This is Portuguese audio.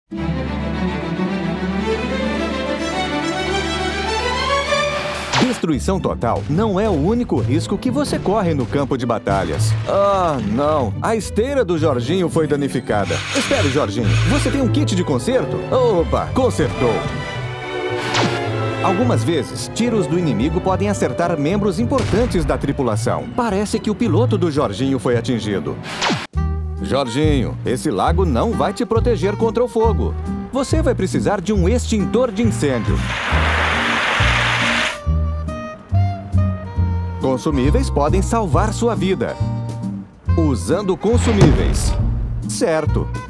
Destruição total não é o único risco que você corre no campo de batalhas. Ah, não. A esteira do Jorginho foi danificada. Espere, Jorginho. Você tem um kit de conserto? Opa, consertou. Algumas vezes, tiros do inimigo podem acertar membros importantes da tripulação. Parece que o piloto do Jorginho foi atingido. Jorginho, esse lago não vai te proteger contra o fogo. Você vai precisar de um extintor de incêndio. Consumíveis podem salvar sua vida. Usando consumíveis. Certo.